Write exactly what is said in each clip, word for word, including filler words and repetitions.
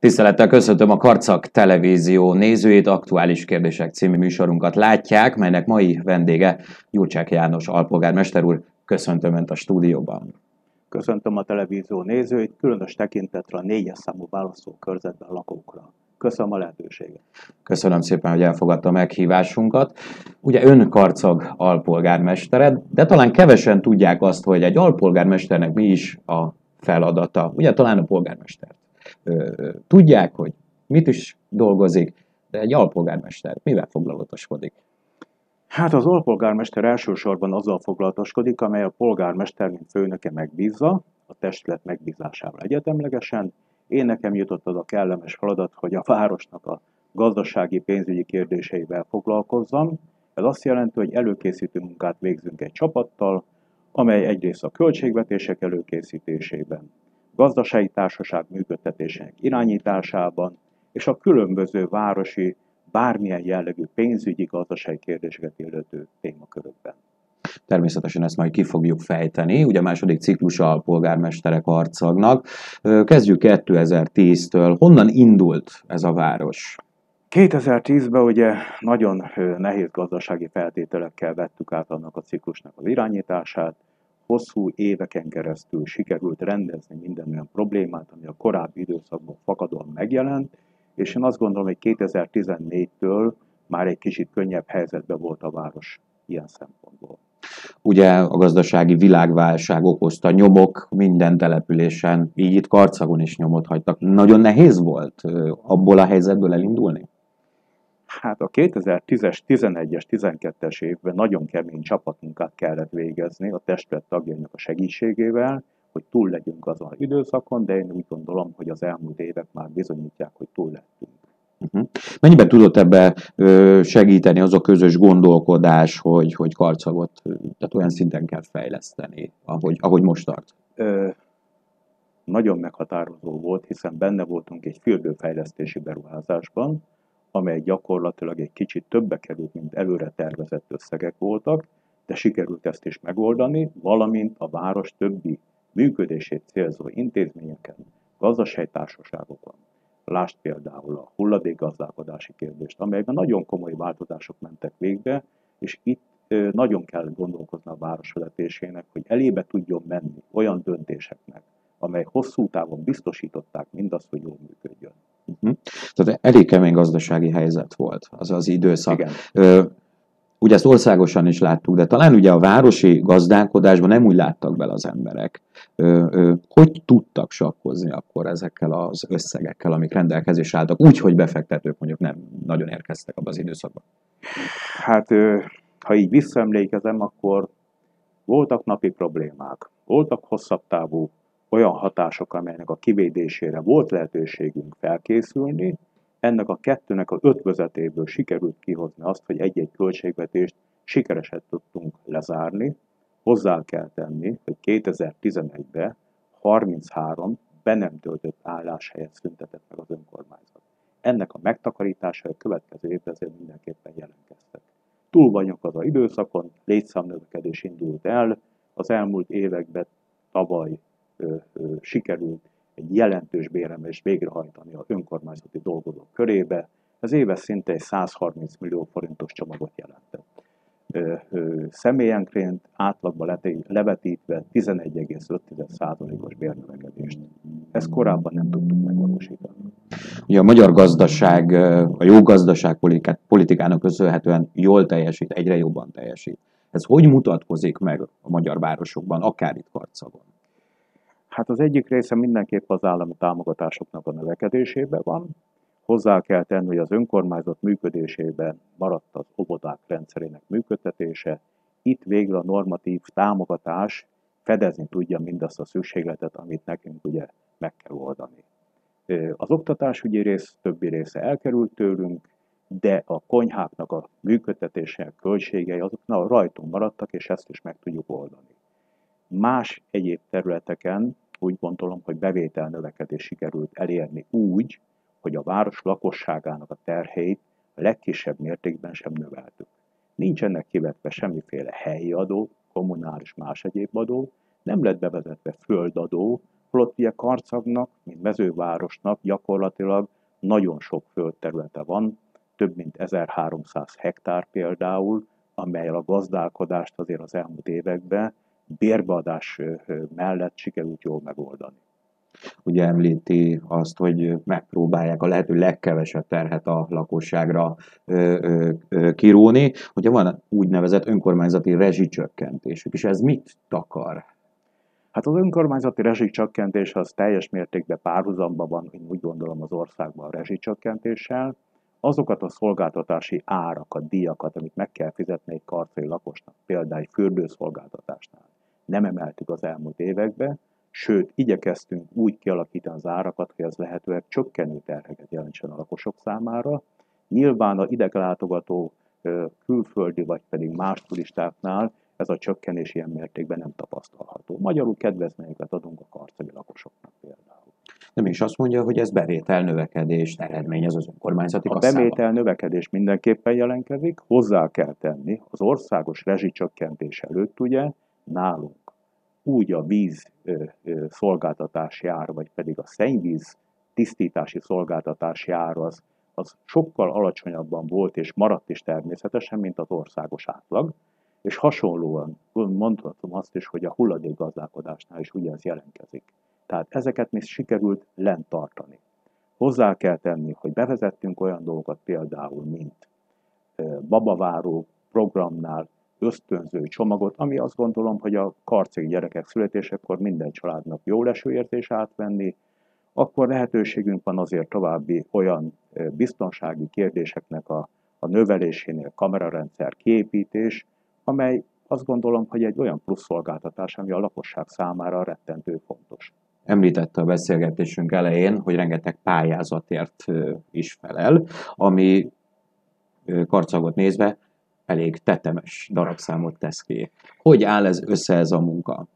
Tisztelettel köszöntöm a Karcag Televízió nézőit, Aktuális Kérdések című műsorunkat látják, melynek mai vendége Gyurcsák János alpolgármester úr. Köszöntöm Önt a stúdióban. Köszöntöm a televízió nézőit, különös tekintetre a négyes számú választókörzetben lakókra. Köszönöm a lehetőséget. Köszönöm szépen, hogy elfogadta a meghívásunkat. Ugye Ön Karcag alpolgármestere, de talán kevesen tudják azt, hogy egy alpolgármesternek mi is a feladata. Ugye talán a polgármester. Tudják, hogy mit is dolgozik, de egy alpolgármester mivel foglalatoskodik? Hát az alpolgármester elsősorban azzal foglalatoskodik, amely a polgármester, mint főnöke megbízza, a testület megbízásával egyetemlegesen. Én nekem jutott az a kellemes feladat, hogy a városnak a gazdasági, pénzügyi kérdéseivel foglalkozzam. Ez azt jelenti, hogy előkészítő munkát végzünk egy csapattal, amely egyrészt a költségvetések előkészítésében, gazdasági társaság működtetésének irányításában, és a különböző városi, bármilyen jellegű pénzügyi, gazdasági kérdéseket illető témakörökben. Természetesen ezt majd ki fogjuk fejteni. Ugye a második ciklusa a polgármesterek Karcagnak. Kezdjük kétezer-tíztől. Honnan indult ez a város? kétezer-tízben ugye nagyon nehéz gazdasági feltételekkel vettük át annak a ciklusnak az irányítását. Hosszú éveken keresztül sikerült rendezni minden olyan problémát, ami a korábbi időszakban fakadóan megjelent, és én azt gondolom, hogy kétezer-tizennégytől már egy kicsit könnyebb helyzetben volt a város ilyen szempontból. Ugye a gazdasági világválság okozta nyomok minden településen, így itt Karcagon is nyomot hagytak. Nagyon nehéz volt abból a helyzetből elindulni? Hát a kétezer-tízes, tizenegyes, tizenkettes évben nagyon kemény csapatmunkát kellett végezni a testület tagjainak a segítségével, hogy túl legyünk azon az időszakon, de én úgy gondolom, hogy az elmúlt évek már bizonyítják, hogy túl lettünk. Uh-huh. Mennyiben tudott ebbe ö, segíteni az a közös gondolkodás, hogy, hogy Karcagot tehát olyan szinten kell fejleszteni, ahogy, ahogy most tart? Ö, nagyon meghatározó volt, hiszen benne voltunk egy fürdőfejlesztési beruházásban, amely gyakorlatilag egy kicsit többe került, mint előre tervezett összegek voltak, de sikerült ezt is megoldani, valamint a város többi működését célzó intézményeken, gazdaságtársaságokon. Lásd például a hulladékgazdálkodási kérdést, amelyben nagyon komoly változások mentek végbe, és itt nagyon kell gondolkozni a városvezetésének, hogy elébe tudjon menni olyan döntéseknek, amely hosszú távon biztosították mindazt, hogy jól működjön. Uh-huh. Tehát elég kemény gazdasági helyzet volt az az időszak. Igen. Ö, ugye ezt országosan is láttuk, de talán ugye a városi gazdálkodásban nem úgy láttak bele az emberek. Ö, ö, hogy tudtak sakkozni akkor ezekkel az összegekkel, amik rendelkezésre álltak, úgy, hogy befektetők mondjuk nem nagyon érkeztek abban az időszakban? Hát, ha így visszaemlékezem, akkor voltak napi problémák, voltak hosszabb távú olyan hatások, amelynek a kivédésére volt lehetőségünk felkészülni. Ennek a kettőnek a ötvözetéből sikerült kihozni azt, hogy egy-egy költségvetést sikeresen tudtunk lezárni. Hozzá kell tenni, hogy kétezer-tizenegyben harminchárom be nem töltött álláshelyet szüntetett meg az önkormányzat. Ennek a megtakarítása a következő évben azért mindenképpen jelentkeztek. Túl vagyunk az az időszakon, létszámnövekedés indult el, az elmúlt években tavaly Ö, ö, sikerült egy jelentős béremelést végrehajtani az önkormányzati dolgozók körébe. Ez éves szinte egy százharminc millió forintos csomagot jelentett. Ö, ö, személyenként átlagban levetítve tizenegy egész öt százalékos bérnövekedést. Ezt korábban nem tudtuk megvalósítani. Ugye a magyar gazdaság, a jó gazdaságpolitikának köszönhetően jól teljesít, egyre jobban teljesít. Ez hogy mutatkozik meg a magyar városokban, akár itt Karcagon? Hát az egyik része mindenképp az állami támogatásoknak a növekedésében van. Hozzá kell tenni, hogy az önkormányzat működésében maradt az óvodák rendszerének működtetése. Itt végül a normatív támogatás fedezni tudja mindazt a szükségletet, amit nekünk ugye meg kell oldani. Az oktatásügyi rész többi része elkerült tőlünk, de a konyháknak a működtetésének költségei azok na, rajtunk maradtak, és ezt is meg tudjuk oldani. Más egyéb területeken úgy gondolom, hogy bevétel növekedés sikerült elérni úgy, hogy a város lakosságának a terheit a legkisebb mértékben sem növeltük. Nincsenek kivetve semmiféle helyi adó, kommunális más egyéb adó, nem lett bevezetve földadó, Holott ugye Karcagnak, mint mezővárosnak gyakorlatilag nagyon sok földterülete van, több mint ezerháromszáz hektár például, amelyel a gazdálkodást azért az elmúlt években bérbeadás mellett sikerült jól megoldani. Ugye említi azt, hogy megpróbálják a lehető legkevesebb terhet a lakosságra ö, ö, ö, kiróni. Ugye van úgynevezett önkormányzati rezsicsökkentésük, és ez mit takar? Hát az önkormányzati rezsicsökkentés az teljes mértékben párhuzamban van, én úgy gondolom, az országban a rezsicsökkentéssel. Azokat a szolgáltatási árakat, díjakat, amit meg kell fizetni egy karcai lakosnak, például egy fürdőszolgáltatásnál, nem emeltük az elmúlt években, sőt, igyekeztünk úgy kialakítani az árakat, hogy ez lehetőleg csökkenő terheket jelentsen a lakosok számára. Nyilván a ideglátogató külföldi vagy pedig más turistáknál ez a csökkenés ilyen mértékben nem tapasztalható. Magyarul kedvezményeket adunk a karcagi lakosoknak például. De mégis azt mondja, hogy ez bevétel növekedést eredményez az önkormányzati kasszában. A bevétel növekedés mindenképpen jelentkezik, hozzá kell tenni, az országos rezsicsökkentés előtt ugye nálunk úgy a víz ö, ö, szolgáltatási ár, vagy pedig a szennyvíz tisztítási szolgáltatási ár az, az sokkal alacsonyabban volt és maradt is természetesen, mint az országos átlag, és hasonlóan mondhatom azt is, hogy a hulladékgazdálkodásnál is ugye ez jelentkezik. Tehát ezeket mi sikerült lent tartani. Hozzá kell tenni, hogy bevezettünk olyan dolgokat például, mint babaváró programnál ösztönző csomagot, ami azt gondolom, hogy a karcagi gyerekek születésekor minden családnak jó leső érzés átvenni, akkor lehetőségünk van azért további olyan biztonsági kérdéseknek a, a növelésénél kamerarendszer kiépítés, amely azt gondolom, hogy egy olyan plusz szolgáltatás, ami a lakosság számára rettentő fontos. Említette a beszélgetésünk elején, hogy rengeteg pályázatért is felel, ami Karcagot nézve elég tetemes darabszámot tesz ki. Hogy áll ez össze ez a munka?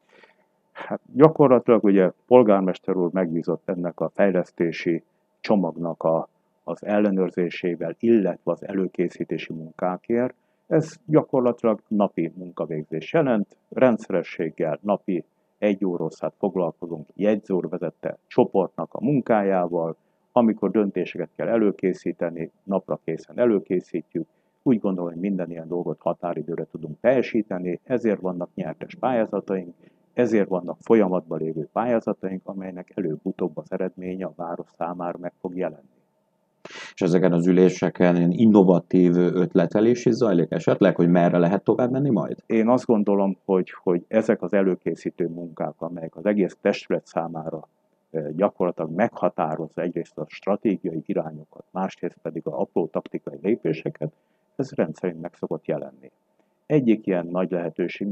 Hát gyakorlatilag ugye polgármester úr megbízott ennek a fejlesztési csomagnak a, az ellenőrzésével, illetve az előkészítési munkákért. Ez gyakorlatilag napi munkavégzés jelent, rendszerességgel napi egy órosszát foglalkozunk jegyzőr vezette csoportnak a munkájával, amikor döntéseket kell előkészíteni, napra készen előkészítjük. Úgy gondolom, hogy minden ilyen dolgot határidőre tudunk teljesíteni, ezért vannak nyertes pályázataink, ezért vannak folyamatban lévő pályázataink, amelynek előbb-utóbb az eredménye a város számára meg fog jelenni. És ezeken az üléseken ilyen innovatív ötletelés is zajlik esetleg, hogy merre lehet tovább menni majd? Én azt gondolom, hogy, hogy ezek az előkészítő munkák, amelyek az egész testület számára gyakorlatilag meghatározza egyrészt a stratégiai irányokat, másrészt pedig a apró taktikai lépéseket, ez rendszerint meg szokott jelenni. Egyik ilyen nagy lehetőség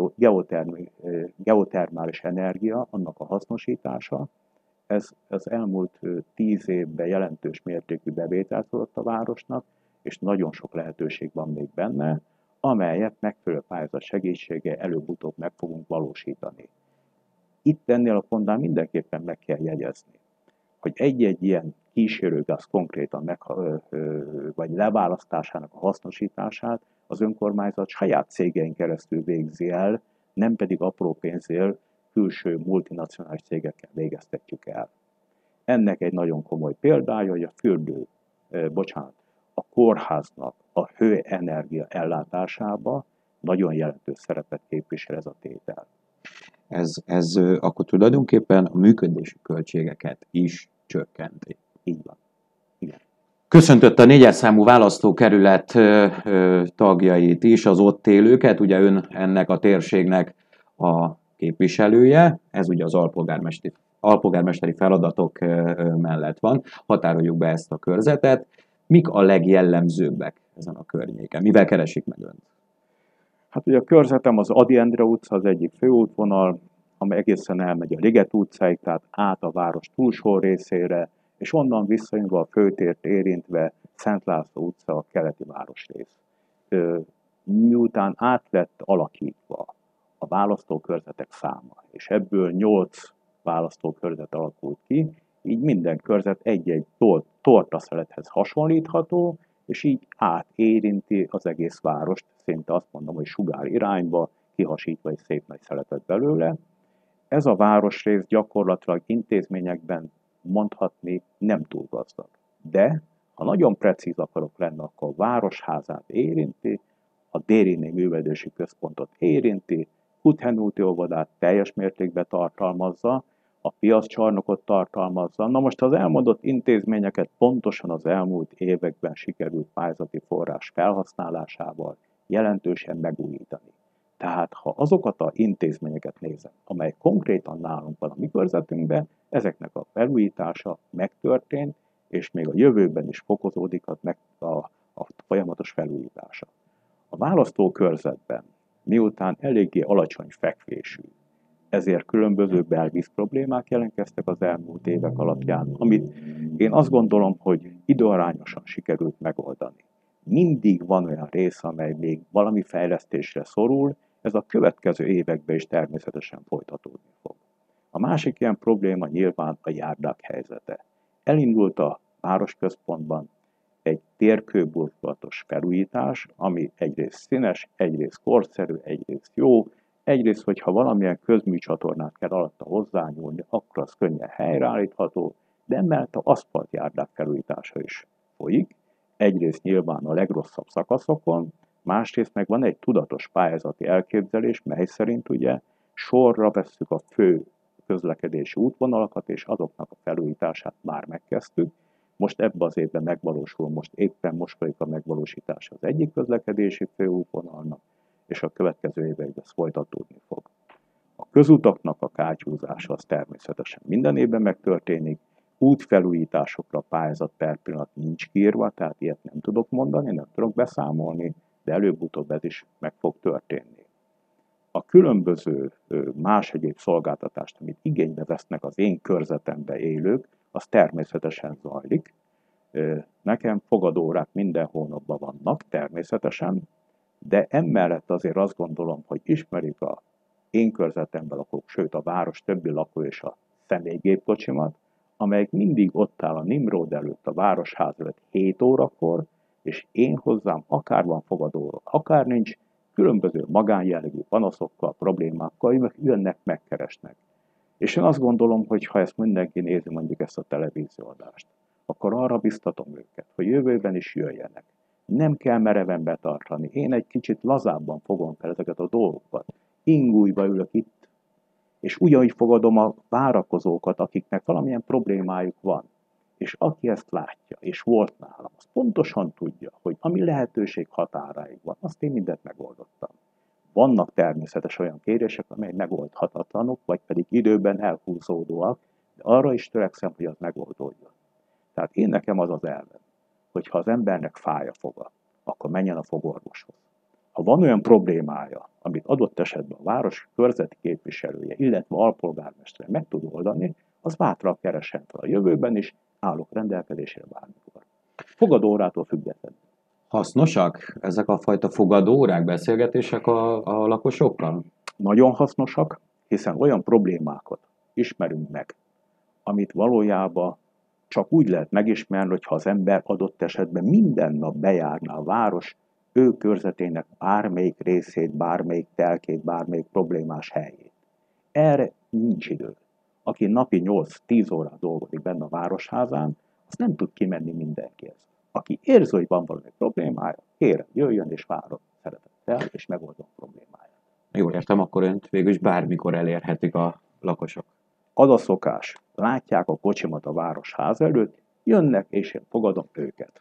geotermális energia, annak a hasznosítása. Ez az elmúlt tíz évben jelentős mértékű bevételt hozott a városnak, és nagyon sok lehetőség van még benne, amelyet megfelelő pályázat segítsége előbb-utóbb meg fogunk valósítani. Itt ennél a pontnál mindenképpen meg kell jegyezni, hogy egy-egy ilyen kísérőgáz konkrétan meg, vagy leválasztásának a hasznosítását az önkormányzat saját cégein keresztül végzi el, nem pedig apró pénzért külső multinacionális cégekkel végeztetjük el. Ennek egy nagyon komoly példája, hogy a fürdő, eh, bocsánat, a kórháznak a hőenergia ellátásába nagyon jelentős szerepet képvisel ez a tétel. Ez, ez akkor tulajdonképpen a működési költségeket is csökkenti. Így van. Igen. Köszöntötte a négyes számú választókerület tagjait is, az ott élőket, ugye ön ennek a térségnek a képviselője, ez ugye az alpolgármesteri, alpolgármesteri feladatok mellett van, határoljuk be ezt a körzetet. Mik a legjellemzőbbek ezen a környéken? Mivel keresik meg önt? Hát ugye a körzetem az Ady Endre utca, az egyik főútvonal, amely egészen elmegy a Liget utcáig, tehát át a város túlsó részére, és onnan visszajönve a főtért érintve Szent László utca a keleti városrész. Miután át lett alakítva a választókörzetek száma, és ebből nyolc választókörzet alakult ki, így minden körzet egy-egy tortaszelethez hasonlítható, és így átérinti az egész várost, szinte azt mondom, hogy sugár irányba, kihasítva egy szép nagy szeletet belőle. ez a városrész gyakorlatilag intézményekben mondhatni nem túl gazdag. De ha nagyon precíz akarok lenni, akkor a Városházát érinti, a Dériné Művelődési Központot érinti, Kuthenúti óvodát teljes mértékben tartalmazza, a piaccsarnokot tartalmazza. Na most az elmondott intézményeket pontosan az elmúlt években sikerült pályázati forrás felhasználásával jelentősen megújítani. Tehát ha azokat az intézményeket nézem, amely konkrétan nálunk van a mi körzetünkben, ezeknek a felújítása megtörtént, és még a jövőben is fokozódik a, a, a folyamatos felújítása. A választókörzetben, miután eléggé alacsony fekvésű, ezért különböző belvíz problémák jelentkeztek az elmúlt évek alapján, amit én azt gondolom, hogy időarányosan sikerült megoldani. Mindig van olyan rész, amely még valami fejlesztésre szorul, ez a következő években is természetesen folytatódni fog. A másik ilyen probléma nyilván a járdák helyzete. Elindult a városközpontban egy térkőburkolatos felújítás, ami egyrészt színes, egyrészt korszerű, egyrészt jó, egyrészt, hogyha valamilyen közműcsatornát kell alatta hozzányúlni, akkor az könnyen helyreállítható, de emellett a aszfaltjárdák felújítása is folyik. Egyrészt nyilván a legrosszabb szakaszokon, másrészt meg van egy tudatos pályázati elképzelés, mely szerint ugye sorra vesszük a fő közlekedési útvonalakat, és azoknak a felújítását már megkezdtük. Most ebben az évben megvalósul, most éppen most folyik a megvalósítás az egyik közlekedési főútvonalnak, és a következő években ez folytatódni fog. A közutaknak a kátyúzása az természetesen minden évben megtörténik, útfelújításokra pályázat per pillanat nincs kiírva, tehát ilyet nem tudok mondani, nem tudok beszámolni, de előbb-utóbb ez is meg fog történni. A különböző más egyéb szolgáltatást, amit igénybe vesznek az én körzetembe élők, az természetesen zajlik. Nekem fogadórák minden hónapban vannak, természetesen, de emellett azért azt gondolom, hogy ismerik a én körzetemben lakók, sőt a város többi lakó és a személygépkocsimat, amelyek mindig ott áll a Nimród előtt, a Városház előtt hét órakor, és én hozzám akár van fogadóról, akár nincs, különböző magánjellegű panaszokkal, problémákkal jönnek, megkeresnek. És én azt gondolom, hogy ha ezt mindenki nézi mondjuk ezt a televízióadást, akkor arra biztatom őket, hogy jövőben is jöjjenek. Nem kell mereven betartani. Én egy kicsit lazábban fogom fel ezeket a dolgokat. Ingújba ülök itt, és ugyanúgy fogadom a várakozókat, akiknek valamilyen problémájuk van. És aki ezt látja, és volt nálam, az pontosan tudja, hogy ami lehetőség határáig van, azt én mindent megoldottam. Vannak természetesen olyan kérések, amelyek megoldhatatlanok, vagy pedig időben elhúzódóak, de arra is törekszem, hogy az megoldódjon. Tehát én nekem az az elvem, hogy ha az embernek fáj a foga, akkor menjen a fogorvoshoz. Ha van olyan problémája, amit adott esetben a város körzeti képviselője, illetve alpolgármestere meg tud oldani, az bátran keressen fel a jövőben is, állok rendelkezésére bármikor. Fogadórától függetlenül. Hasznosak ezek a fajta fogadórák, beszélgetések a, a lakosokkal? Nagyon hasznosak, hiszen olyan problémákat ismerünk meg, amit valójában csak úgy lehet megismerni, hogyha az ember adott esetben minden nap bejárná a város ő körzetének bármelyik részét, bármelyik telkét, bármelyik problémás helyét. Erre nincs idő. Aki napi nyolc-tíz órát dolgozik benne a Városházán, az nem tud kimenni mindenkihez. Aki érzi, hogy van valami problémája, kérem, jöjjön és várok szeretettel, és megoldom problémáját. Jól értem, akkor önt végül is bármikor elérhetik a lakosok. Az a szokás, látják a kocsimat a Városház előtt, jönnek, és én fogadom őket.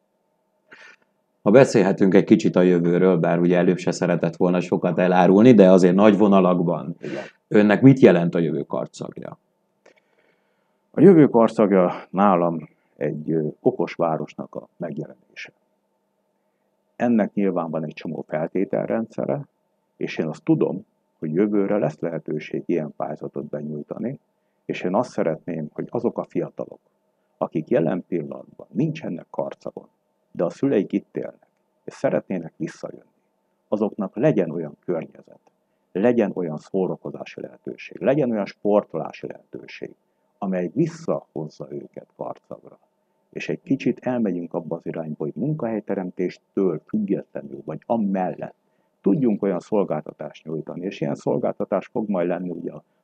Ha beszélhetünk egy kicsit a jövőről, bár ugye előbb se szeretett volna sokat elárulni, de azért nagy vonalakban. Igen. Önnek mit jelent a jövő karcagja? A jövő karcagja nálam egy ö, okos városnak a megjelenése. Ennek nyilván van egy csomó feltételrendszere, és én azt tudom, hogy jövőre lesz lehetőség ilyen pályázatot benyújtani, és én azt szeretném, hogy azok a fiatalok, akik jelen pillanatban nincsenek Karcagon, de a szüleik itt élnek, és szeretnének visszajönni, azoknak legyen olyan környezet, legyen olyan szórakozási lehetőség, legyen olyan sportolási lehetőség, amely visszahozza őket Karcagra. És egy kicsit elmegyünk abba az irányba, hogy munkahelyteremtéstől függetlenül, vagy amellett tudjunk olyan szolgáltatást nyújtani, és ilyen szolgáltatás fog majd lenni ugye a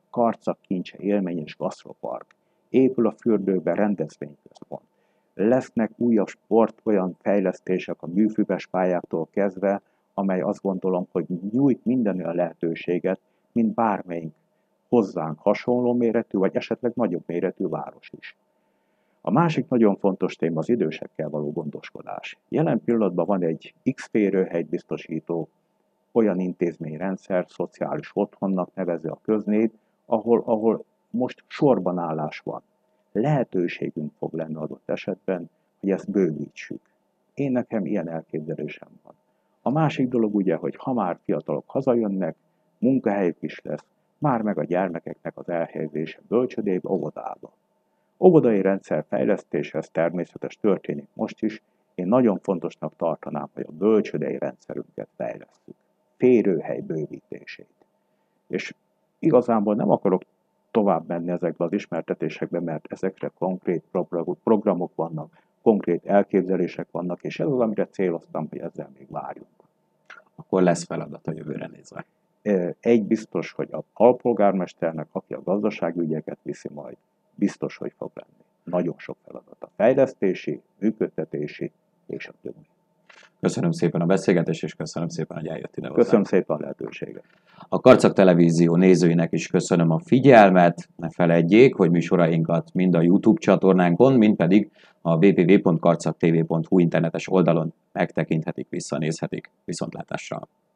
Karcag kincse élményes gasztropark, épül a fürdőbe rendezvényközpont, lesznek újabb sport olyan fejlesztések a műfüves pályáktól kezdve, amely azt gondolom, hogy nyújt minden olyan lehetőséget, mint bármelyik hozzánk hasonló méretű, vagy esetleg nagyobb méretű város is. A másik nagyon fontos téma az idősekkel való gondoskodás. Jelen pillanatban van egy X férőhelyt biztosító olyan intézményrendszer, szociális otthonnak nevezi a köznép, ahol, ahol most sorban állás van. Lehetőségünk fog lenni adott esetben, hogy ezt bővítsük. Én nekem ilyen elképzelésem van. A másik dolog ugye, hogy ha már fiatalok hazajönnek, munkahelyük is lesz, már meg a gyermekeknek az elhelyezése bölcsödébe, óvodába. Óvodai rendszer fejlesztése, ez természetes, történik most is. Én nagyon fontosnak tartanám, hogy a bölcsödei rendszerünket fejlesztjük. Férőhely bővítését. És igazából nem akarok tovább menni ezekbe az ismertetésekbe, mert ezekre konkrét programok vannak, konkrét elképzelések vannak, és ez az, amire céloztam, hogy ezzel még várjunk. Akkor lesz feladat a jövőre nézve. Egy biztos, hogy a alpolgármesternek, aki a gazdasági ügyeket viszi majd, biztos, hogy fog lenni. Nagyon sok feladat. A fejlesztési, működtetési és a többi. Köszönöm szépen a beszélgetést, és köszönöm szépen, hogy eljött ide hozzá. Köszönöm szépen a lehetőséget. A Karcag Televízió nézőinek is köszönöm a figyelmet. Ne feledjék, hogy műsorainkat mind a YouTube csatornánkon, mind pedig a double-u double-u double-u pont karcagtv pont hu internetes oldalon megtekinthetik, visszanézhetik. Viszontlátásra!